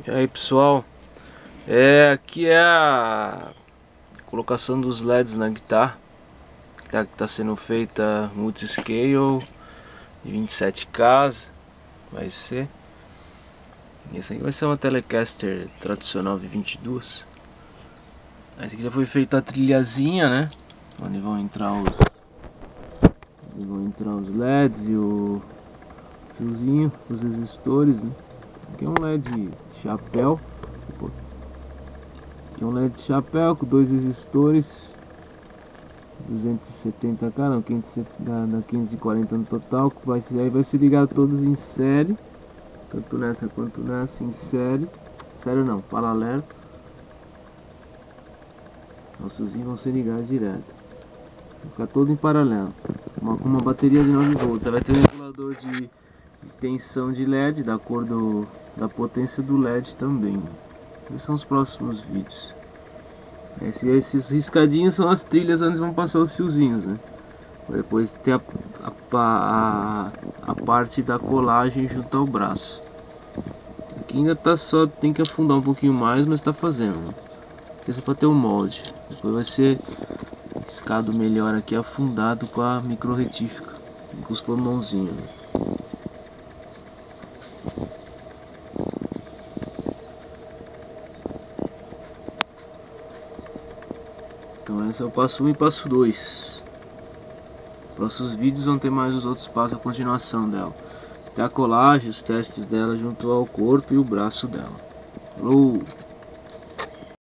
E aí pessoal, aqui é a colocação dos LEDs na guitarra que tá sendo feita multiscale de 27K, vai ser. E essa aqui vai ser uma Telecaster tradicional de 22. Essa aqui já foi feita a trilhazinha, né? Onde vão entrar os LEDs e o fiozinho, os resistores, né? Aqui é um LED chapéu. Aqui é um LED chapéu com dois resistores 270K, não, 540 no total. Aí vai se ligar todos em série, tanto nessa quanto nessa, em série. Sério não, paralelo. Os fiozinhos vão ser ligados direto. Vai ficar todo em paralelo. Com uma bateria de 9 volts. Aí vai ter um regulador de tensão de LED, da cor da potência do LED também. Esses são os próximos vídeos. Esses riscadinhos são as trilhas onde vão passar os fiozinhos, né? Depois tem a parte da colagem junto ao braço. Aqui ainda tá só, tem que afundar um pouquinho mais, mas tá fazendo, né? Aqui é só pra ter o molde. Depois vai ser riscado melhor aqui, afundado com a micro retífica, com os formãozinhos, né? Então esse é o passo 1 e passo 2. Próximos vídeos vão ter mais os outros passos, a continuação dela. Até a colagem, os testes dela junto ao corpo e o braço dela. Falou!